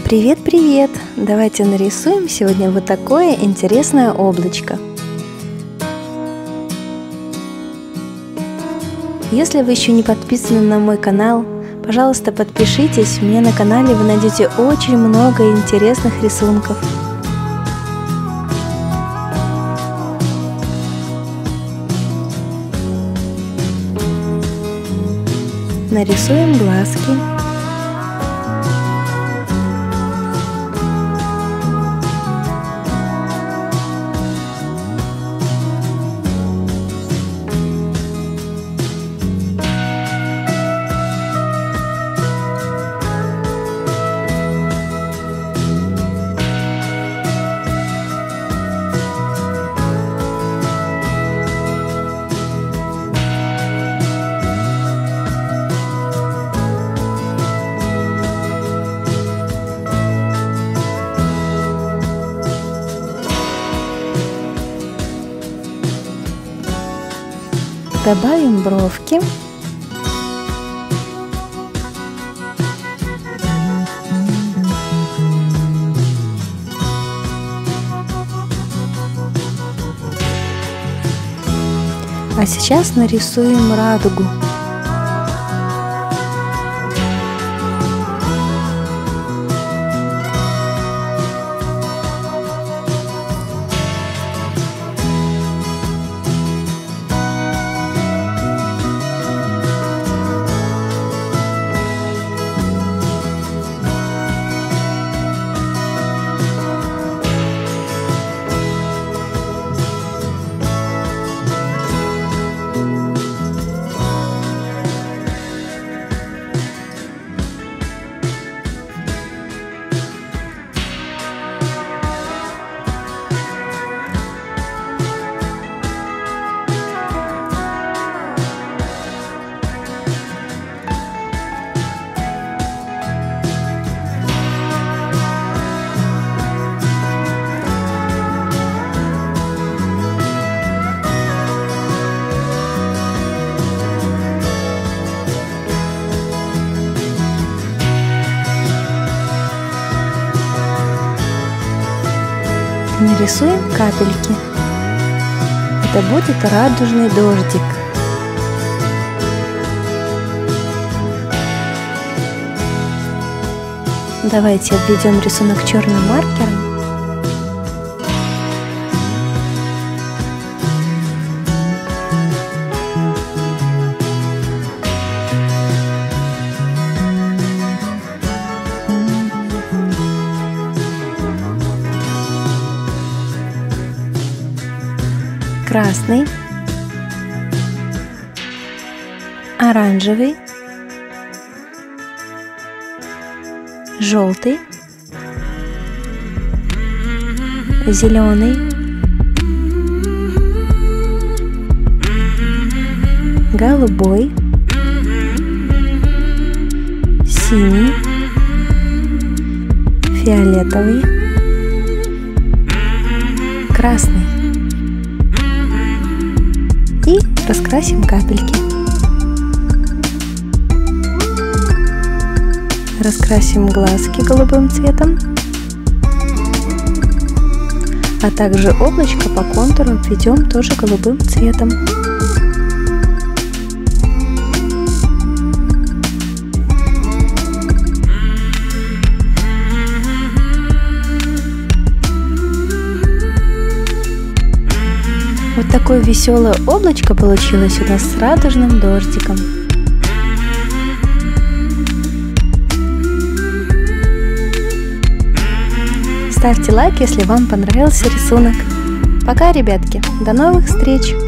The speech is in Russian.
Привет-привет! Давайте нарисуем сегодня вот такое интересное облачко. Если вы еще не подписаны на мой канал, пожалуйста, подпишитесь. У меня на канале вы найдете очень много интересных рисунков. Нарисуем глазки. Добавим бровки. А сейчас нарисуем радугу. Нарисуем капельки. Это будет радужный дождик. Давайте обведем рисунок черным маркером. Красный, оранжевый, желтый, зеленый, голубой, синий, фиолетовый, красный. И раскрасим капельки. Раскрасим глазки голубым цветом, а также облачко по контуру обведем тоже голубым цветом. Вот такое веселое облачко получилось у нас с радужным дождиком. Ставьте лайк, если вам понравился рисунок. Пока, ребятки, до новых встреч!